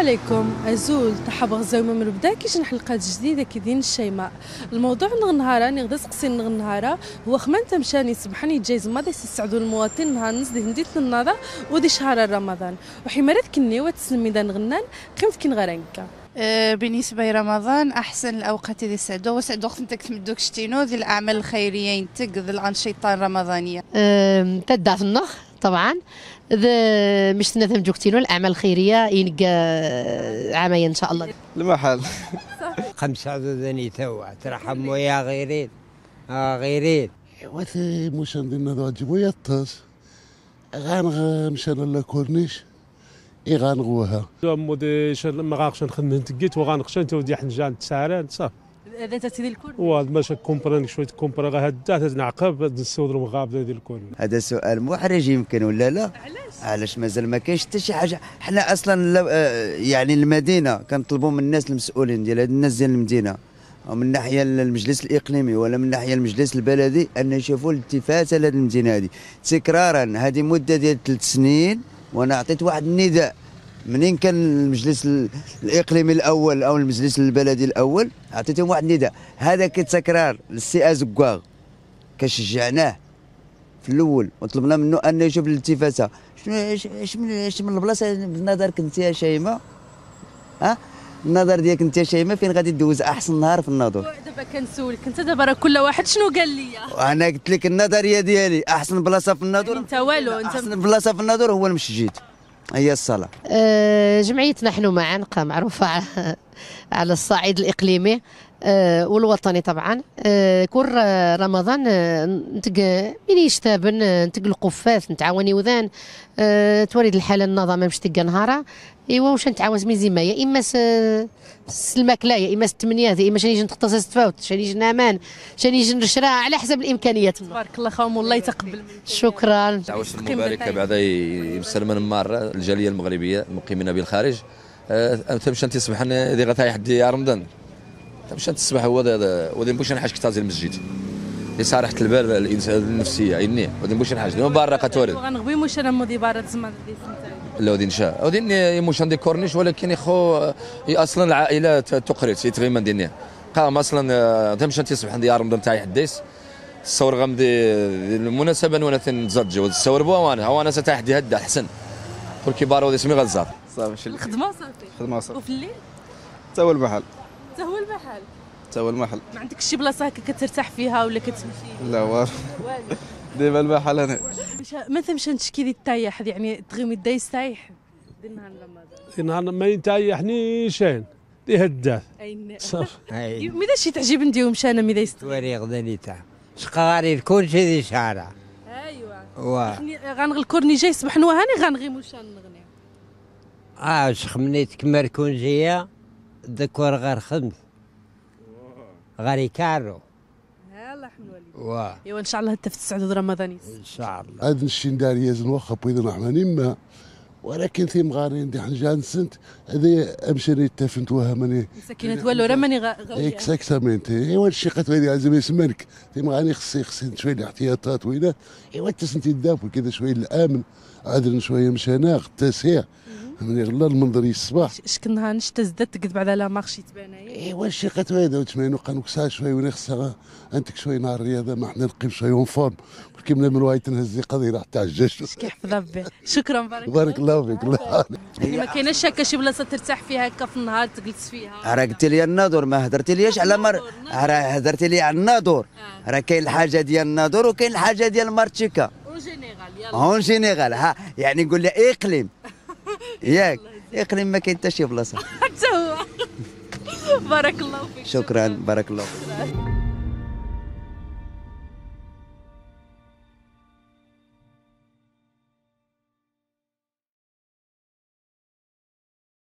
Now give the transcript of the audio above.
عليكم أزول تحب غزاو من بدا كيجي حلقات جديده كيدين الشيماء. الموضوع نهارا نغدا سقسي نهارا هو خمان تمشاني سبحاني جايز ماضي يستسعدوا المواطن نهار نزدي هنديت النهضه ودي شهر رمضان وحمارات كني وتسلمي ذا نغنان قيمت كين غرانكا. بالنسبة لرمضان أحسن الأوقات اللي سعدوا وقت نتك تمدوك شتينو ذي الأعمال الخيرية ينتق ذي الأنشطة الرمضانية. تدع في النخ طبعا ذا مش تنتمجوكتينو الأعمال الخيرية ينقى عامية إن شاء الله. المحل 5 ذني توا ترحموا يا غيرين غيرين وثي مش عندنا راجب ويطاس غانغ مشان لا كورنيش غانغوها مودي ما غاقش نخدم نتقيت وغانقش انت ودي حنجان تسعران صافي هذا تسيدي الكل وهذا ماشي كومبراني شويه كومبرا هدا نعقب نسود المغاب ديال الكل. هذا سؤال محرج يمكن ولا لا؟ علاش مازال ما كاينش حتى شي حاجه. حنا اصلا يعني المدينه كنطلبوا من الناس المسؤولين ديال هاد الناس ديال المدينه ومن الناحيه المجلس الاقليمي ولا من الناحيه المجلس البلدي ان يشوفوا الالتفاته لهذه المدينه هذه تكرارا. هذه مده ديال 3 سنين وانا عطيت واحد النداء منين كان المجلس الاقليمي الاول او المجلس البلدي الاول عطيتهم واحد النداء. هذا كتكرار للسي ازكواغ كشجعناه في الاول وطلبنا منه انه يشوف الالتفاته. اش من البلاصه بنظرك انت يا شيماء؟ النظر ديالك انت يا شيماء فين غادي دوز احسن نهار في الناظور؟ دابا كنسولك انت دابا راه كل واحد شنو قال لي؟ وانا قلت لك النظريه ديالي احسن بلاصه في الناظور انت والو انت احسن بلاصه في الناظور هو المسجد هي الصلاه. جمعيتنا نحن معا معروفة على الصعيد الإقليمي والوطني طبعا. كل رمضان نتق من يشتابن نتق القفات نتعاوني وذان توريد الحالة النظام باش تلقى نهارا ايوا واش نتعاون ميزيما يا اما الماكله يا اما التمنيات يا اما شنو يجي نختص تفاوت شنو يجي نامان شنو يجي نشرا على حسب الامكانيات. تبارك الله خوم والله يتقبل منك. شكرا. العوش المباركه بعد يسلمنا مار الجاليه المغربيه المقيمين بالخارج. تمشي انت تصبح ذي غتاي حد يا رمضان تمشي تصبح هو ودي نبوش نحاش كتازي المسجد لصراحه البال الانسان النفسيه عيني ودي نبوش نحاش مباركه تورد غنغبي مش انا مودي بارات زعما لا ودي نشاء ودي مش عندي كورنيش ولكن يخو اصلا العائلات تقريت يتغيمن دينيا قام اصلا تمشي انت تصبح عندي يا رمضان تاعي حديس الصور غمدي المناسبه ولا تنزج الصور بوا وانا تاع حدي هدا احسن كل كبار ودي اسمي غزار صافي خدمه صافي وفي الليل تا هو المحل تا هو المحل ما عندكش شي بلاصه هكا كترتاح فيها ولا كتمشي؟ لا والو ديما المحل انا ما تمشي نشكي لي التايح يعني تغيمي دايس تايح ديال نهار رمضان نهار ما ينتايحني شين دي هداف اي ميدا شي تعجب نديهم شانا ميدا وري غداني تاع شقاري كل شيء دي شارع. ايوا غنغ الكورني جاي صباح نوهاني غنغيمو شان نغني شخمنيت كما الكونجيه دكور غير خمس غير كارو يلا حمد ايوا ان شاء الله حتى في السعد رمضاني ان شاء الله. هذا الشين دار يزن واخا بيض الرحمن ما ولكن في مغارين دي حنجان سنت هذه امشي تفنت وها ماني سكينه والو راه ماني غاويه اكزاكتامنت ايوا الشي قد ويلي عزم يسمنك في مغاني خصي شويه الاحتياطات وينا ايوا تسنتي الدافو كذا شويه الامن عادل شويه مشينا التسهيل من يغلى المنظر الصباح شكون نهار نشتا زدت تقد بعد على مارشي تباناي ايوا الشي قد ويدا وتمانو قانو كسا شويه ونخسها انت شويه نهار الرياضه ما حنا نقيم شويه اون فورم كيما من روايه نهزي قضيه راح تاع الجيش كيحفظ ربي. شكرا بارك الله فيك. ما كايناش هكا شي بلاصه ترتاح فيها هكا في النهار تجلس فيها؟ راه قلت لي الناظور ما هدرتي ليش على راه هدرتي لي على الناظور. راه كاين الحاجه ديال الناظور وكاين الحاجه ديال مارتشيكا اون جينيرال يعني نقول لي اقليم ياك اقليم ما كاين حتى شي بلاصه حتى هو. بارك الله فيك. شكرا بارك الله فيك.